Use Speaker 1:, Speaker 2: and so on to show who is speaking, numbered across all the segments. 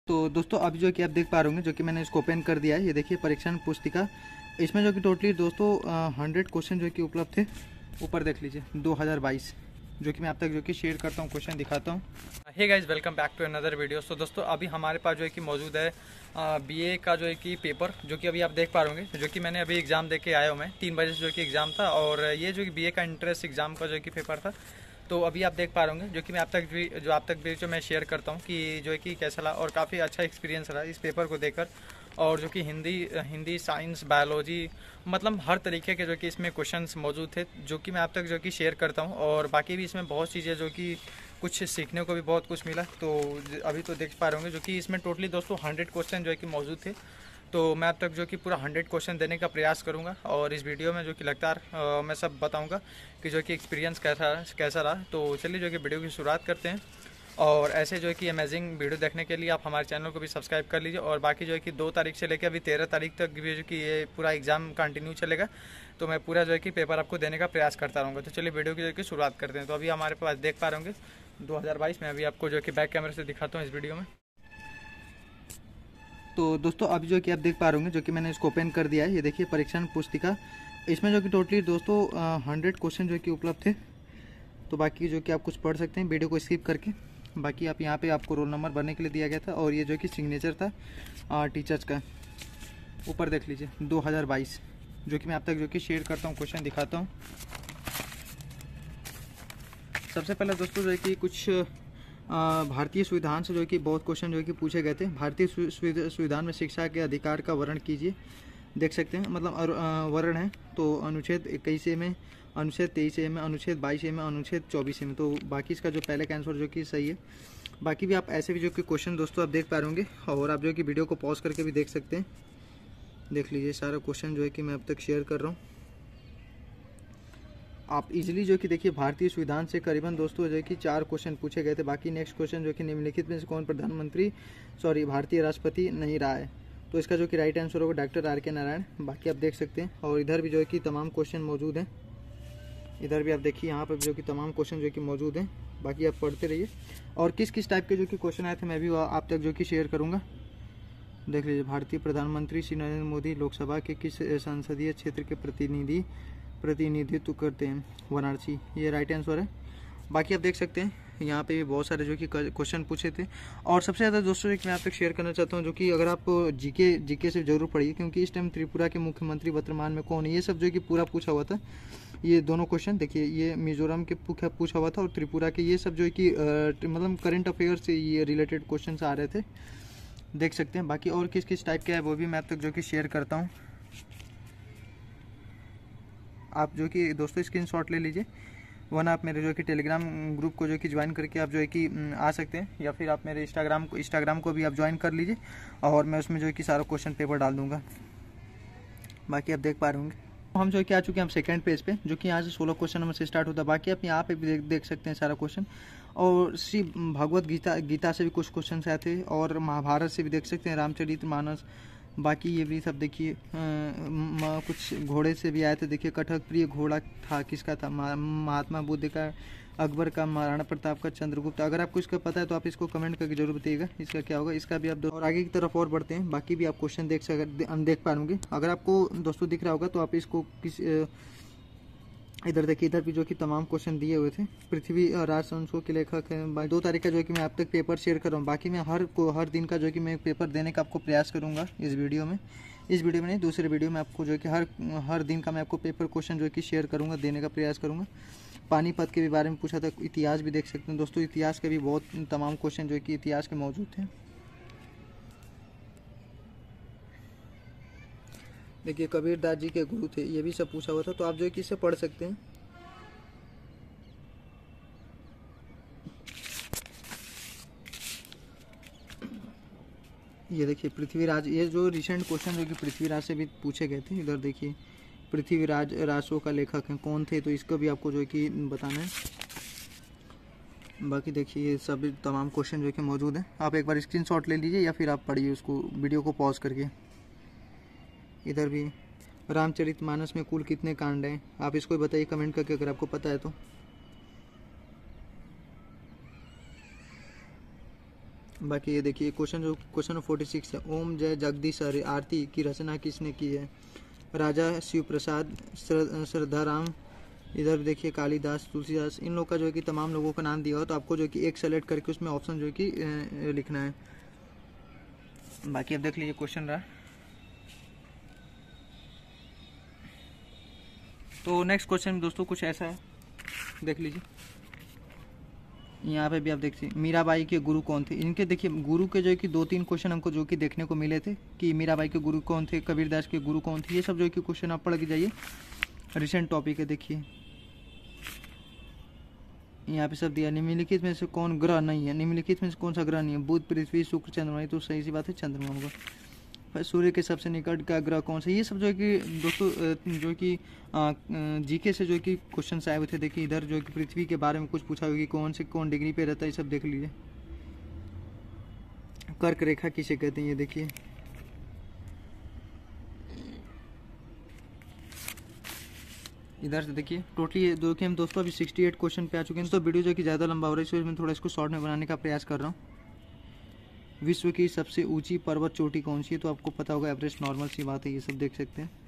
Speaker 1: तो दोस्तों अभी जो कि आप देख पा रहे होंगे जो कि मैंने इसको ओपन कर दिया है। ये देखिए परीक्षण पुस्तिका, इसमें जो कि टोटली दोस्तों 100 क्वेश्चन जो कि उपलब्ध थे। ऊपर देख लीजिए 2022 जो कि मैं आप तक जो कि शेयर करता हूँ, क्वेश्चन दिखाता हूँ।
Speaker 2: Hey guys, welcome back to another video. तो दोस्तों अभी हमारे पास जो है कि मौजूद है बीए का जो है कि पेपर, जो कि अभी आप देख पा रहे होंगे, जो कि मैंने अभी एग्ज़ाम दे के आया हूँ। मैं 3 बजे से जो कि एग्ज़ाम था और ये जो कि बीए का इंट्रेंस एग्ज़ाम का जो कि पेपर था। तो अभी आप देख पा रहे होंगे जो कि मैं आप तक भी जो मैं शेयर करता हूँ कि जो है कि कैसा रहा और काफ़ी अच्छा एक्सपीरियंस रहा इस पेपर को देखकर। और जो कि हिंदी साइंस बायोलॉजी मतलब हर तरीके के जो कि इसमें क्वेश्चंस मौजूद थे, जो कि मैं आप तक जो कि शेयर करता हूँ। और बाकी भी इसमें बहुत चीज़ें जो कि कुछ सीखने को भी बहुत कुछ मिला। तो अभी तो देख पा रहे होंगे जो कि इसमें टोटली दोस्तों 100 क्वेश्चन जो है कि मौजूद थे। तो मैं अब तक जो कि पूरा 100 क्वेश्चन देने का प्रयास करूंगा और इस वीडियो में जो कि लगातार मैं सब बताऊंगा कि जो कि एक्सपीरियंस कैसा रहा। तो चलिए जो कि वीडियो की शुरुआत करते हैं। और ऐसे जो है कि अमेजिंग वीडियो देखने के लिए आप हमारे चैनल को भी सब्सक्राइब कर लीजिए। और बाकी जो है कि 2 तारीख से लेकर अभी 13 तारीख तक भी जो कि ये पूरा एग्ज़ाम कंटिन्यू चलेगा। तो मैं पूरा जो है कि पेपर आपको देने का प्रयास करता रहूँगा। तो चलिए वीडियो की जो कि शुरुआत करते हैं। तो अभी हमारे पास देख पा रहे होंगे 2022 में, अभी आपको जो कि बैक कैमरे से दिखाता हूँ इस वीडियो में।
Speaker 1: तो दोस्तों अभी जो कि आप देख पा रहे होंगे जो कि मैंने इसको ओपन कर दिया है। ये देखिए परीक्षण पुस्तिका, इसमें जो कि टोटली दोस्तों 100 क्वेश्चन जो कि उपलब्ध थे। तो बाकी जो कि आप कुछ पढ़ सकते हैं वीडियो को स्किप करके। बाकी आप यहाँ पे आपको रोल नंबर भरने के लिए दिया गया था और ये जो कि सिग्नेचर था टीचर्स का। ऊपर देख लीजिए 2022 जो कि मैं आप तक जो कि शेयर करता हूँ, क्वेश्चन दिखाता हूँ। सबसे पहले दोस्तों जो है कि कुछ भारतीय संविधान से जो कि बहुत क्वेश्चन जो है कि पूछे गए थे। भारतीय संविधान में शिक्षा के अधिकार का वर्णन कीजिए। देख सकते हैं मतलब वर्ण है तो अनुच्छेद 21 में, अनुच्छेद 23 में, अनुच्छेद 22 में, अनुच्छेद 24 में। तो बाकी इसका जो पहले का आंसर जो कि सही है। बाकी भी आप ऐसे भी जो कि क्वेश्चन दोस्तों आप देख पा रहे होंगे और आप जो कि वीडियो को पॉज करके भी देख सकते हैं। देख लीजिए सारा क्वेश्चन जो है कि मैं अब तक शेयर कर रहा हूँ। आप इजीली जो कि देखिए भारतीय संविधान से करीबन दोस्तों जो है कि 4 क्वेश्चन पूछे गए थे। बाकी नेक्स्ट क्वेश्चन जो कि निम्नलिखित में से कौन भारतीय राष्ट्रपति नहीं रहा है। तो इसका जो कि राइट आंसर होगा डॉक्टर R.K. नारायण। बाकी आप देख सकते हैं और इधर भी जो है कि तमाम क्वेश्चन मौजूद हैं। इधर भी आप देखिए यहाँ पर जो कि तमाम क्वेश्चन जो कि मौजूद हैं। बाकी आप पढ़ते रहिए और किस किस टाइप के जो कि क्वेश्चन आए थे मैं भी आप तक जो कि शेयर करूँगा। देख लीजिए भारतीय प्रधानमंत्री श्री नरेंद्र मोदी लोकसभा के किस संसदीय क्षेत्र के प्रतिनिधित्व करते हैं। वाराणसी, ये राइट आंसर है। बाकी आप देख सकते हैं यहाँ पे भी बहुत सारे जो कि क्वेश्चन पूछे थे। और सबसे ज़्यादा दोस्तों एक मैं आप तक शेयर करना चाहता हूँ जो कि अगर आप जीके से जरूर पढ़िए, क्योंकि इस टाइम त्रिपुरा के मुख्यमंत्री वर्तमान में कौन है, ये सब जो कि पूरा पूछा हुआ था। ये दोनों क्वेश्चन देखिए, ये मिजोरम के पूछा हुआ था और त्रिपुरा के, ये सब जो है कि मतलब करंट अफेयर से ये रिलेटेड क्वेश्चन आ रहे थे। देख सकते हैं। बाकी और किस किस टाइप के है वो भी मैं आप तक जो कि शेयर करता हूँ। आप जो कि दोस्तों स्क्रीनशॉट ले लीजिए, वरना आप मेरे जो कि टेलीग्राम ग्रुप को जो कि ज्वाइन करके आप जो है कि आ सकते हैं, या फिर आप मेरे इंस्टाग्राम को भी आप ज्वाइन कर लीजिए और मैं उसमें जो है कि सारा क्वेश्चन पेपर डाल दूंगा। बाकी आप देख पा रहे होंगे हम जो है कि आ चुके हैं हम सेकंड पेज पे, जो कि यहाँ से 16 क्वेश्चन नंबर से स्टार्ट होता है। बाकी आप यहाँ पे भी देख सकते हैं सारा क्वेश्चन। और श्री भगवत गीता से भी कुछ क्वेश्चन आए थे और महाभारत से भी देख सकते हैं, रामचरितमानस। बाकी ये भी सब देखिए कुछ घोड़े से भी आए थे। देखिए कटक प्रिय घोड़ा था किसका था, महात्मा बुद्ध का, अकबर का, महाराणा प्रताप का, चंद्रगुप्त। अगर आपको इसका पता है तो आप इसको कमेंट करके जरूर बताइएगा इसका क्या होगा। इसका भी आप और आगे की तरफ और बढ़ते हैं। बाकी भी आप क्वेश्चन देख पाएंगे। अगर आपको दोस्तों दिख रहा होगा तो आप इसको इधर देखिए, इधर भी जो कि तमाम क्वेश्चन दिए हुए थे। पृथ्वी राजवंशों के लेखक हैं। 2 तारीख का जो कि मैं आप तक पेपर शेयर कर रहा हूँ। बाकी मैं हर दिन का जो कि मैं पेपर देने का आपको प्रयास करूँगा इस वीडियो में नहीं, दूसरे वीडियो में आपको जो है कि हर दिन का मैं आपको पेपर क्वेश्चन जो है कि शेयर करूँगा, देने का प्रयास करूँगा। पानीपत के भी बारे में पूछा था। इतिहास भी देख सकते हैं दोस्तों, इतिहास के भी बहुत तमाम क्वेश्चन जो है कि इतिहास के मौजूद थे। देखिए कबीरदास जी के गुरु थे, ये भी सब पूछा हुआ था। तो आप जो है कि इसे पढ़ सकते हैं। ये देखिए पृथ्वीराज, ये जो रिसेंट क्वेश्चन जो कि पृथ्वीराज से भी पूछे गए थे। इधर देखिए पृथ्वीराज रासो का लेखक हैं, कौन थे, तो इसको भी आपको जो है कि बताना है। बाकी देखिए ये सब तमाम क्वेश्चन जो कि मौजूद हैं। आप एक बार स्क्रीनशॉट ले लीजिए या फिर आप पढ़िए उसको वीडियो को पॉज करके। इधर भी रामचरितमानस में कुल कितने कांड हैं, आप इसको बताइए कमेंट करके अगर आपको पता है तो। बाकी ये देखिए क्वेश्चन 46 है। ओम जय जगदीश हरे आरती की रचना किसने की है? राजा शिव प्रसाद, श्रद्धाराम, इधर देखिए कालिदास, तुलसीदास। इन लोग का जो है कि तमाम लोगों का नाम दिया हो, तो आपको जो है कि एक सेलेक्ट करके उसमें ऑप्शन जो है कि लिखना है। बाकी अब देख लीजिए क्वेश्चन रहा। तो नेक्स्ट क्वेश्चन दोस्तों कुछ ऐसा है, देख लीजिए। यहाँ पे भी आप देखिए मीराबाई के गुरु कौन थे। इनके देखिए गुरु के जो है कि 2-3 क्वेश्चन हमको जो कि देखने को मिले थे कि मीराबाई के गुरु कौन थे, कबीरदास के गुरु कौन थे। ये सब जो है कि क्वेश्चन आप पढ़ के जाइए, रिसेंट टॉपिक है। देखिए यहाँ पे सब दिया, निम्नलिखित में से कौन ग्रह नहीं है? निम्नलिखित में से कौन सा ग्रह नहीं है? बुध, पृथ्वी, शुक्र, चंद्रमा। तो सही सी बात है, चंद्रमा होगा। सूर्य के सबसे निकट का ग्रह कौन सा? ये सब जो है कि दोस्तों जो कि जीके से जो है कि क्वेश्चन आए हुए थे। देखिए इधर जो है कि पृथ्वी के बारे में कुछ पूछा हुआ कि कौन डिग्री पे रहता है, ये सब देख लीजिए। कर्क रेखा किसे कहते हैं, ये देखिए। इधर से देखिए टोटली देखिए हम दोस्तों अभी 68 क्वेश्चन पे आ चुके हैं। तो वीडियो जो कि ज़्यादा लंबा हो रहा है, इसलिए मैं थोड़ा इसको शॉर्ट में बनाने का प्रयास कर रहा हूँ। विश्व की सबसे ऊंची पर्वत चोटी कौन सी है? तो आपको पता होगा, एवरेस्ट, नॉर्मल सी बात है, ये सब देख सकते हैं।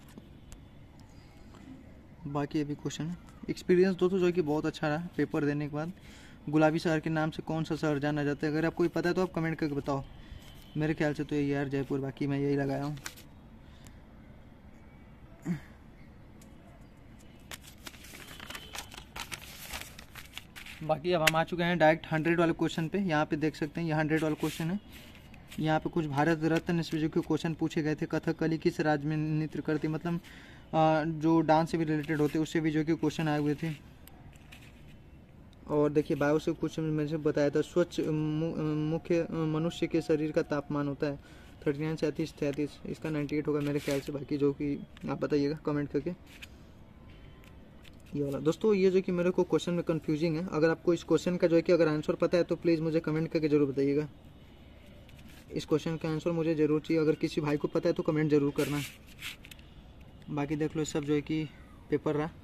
Speaker 1: बाकी अभी क्वेश्चन एक्सपीरियंस दोस्तों जो है कि बहुत अच्छा रहा पेपर देने के बाद। गुलाबी शहर के नाम से कौन सा शहर जाना जाता है? अगर आपको पता है तो आप कमेंट करके बताओ। मेरे ख्याल से तो यही यार जयपुर, बाकी मैं यही लगाया हूँ। बाकी अब हम आ चुके हैं डायरेक्ट 100 वाले क्वेश्चन पे। यहाँ पे देख सकते हैं ये 100 वाला क्वेश्चन है। यहाँ पे कुछ भारत रत्न से जो कि क्वेश्चन पूछे गए थे। कथकली किस राज्य में नृत्य करती, मतलब जो डांस से भी रिलेटेड होते उससे भी जो कि क्वेश्चन आए हुए थे। और देखिए बायो से कुछ मैंने बताया था। स्वच्छ मुख्य मनुष्य के शरीर का तापमान होता है 39, 37, 33। इसका 98 होगा मेरे ख्याल से। बाकी जो कि आप बताइएगा कमेंट करके। ये वाला दोस्तों, ये जो कि मेरे को क्वेश्चन में कंफ्यूजिंग है। अगर आपको इस क्वेश्चन का जो है कि अगर आंसर पता है तो प्लीज़ मुझे कमेंट करके जरूर बताइएगा। इस क्वेश्चन का आंसर मुझे ज़रूर चाहिए। अगर किसी भाई को पता है तो कमेंट ज़रूर करना। बाकी देख लो सब जो है कि पेपर रहा।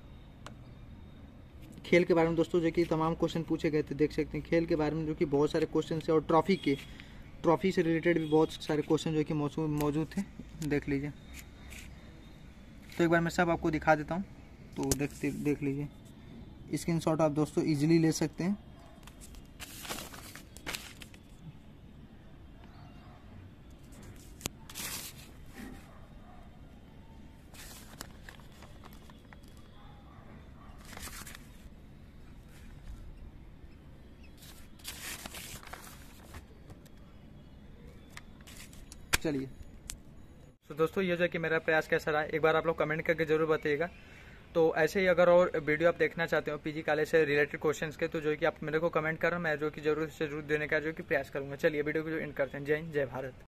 Speaker 1: खेल के बारे में दोस्तों जो कि तमाम क्वेश्चन पूछे गए थे, देख सकते हैं। खेल के बारे में जो कि बहुत सारे क्वेश्चन थे, और ट्रॉफी से रिलेटेड भी बहुत सारे क्वेश्चन जो कि मौजूद थे, देख लीजिए। तो एक बार मैं सब आपको दिखा देता हूँ, तो देख लीजिए। स्क्रीनशॉट आप दोस्तों इजीली ले सकते हैं। चलिए
Speaker 2: तो दोस्तों ये जो कि मेरा प्रयास कैसा रहा, एक बार आप लोग कमेंट करके जरूर बताइएगा। तो ऐसे ही अगर और वीडियो आप देखना चाहते हो पीजी कॉलेज से रिलेटेड क्वेश्चंस के, तो जो कि आप मेरे को कमेंट करो, मैं जो कि जरूर से जरूर देने का जो कि प्रयास करूंगा। चलिए वीडियो को जो एंड करते हैं। जय हिंद, जय भारत।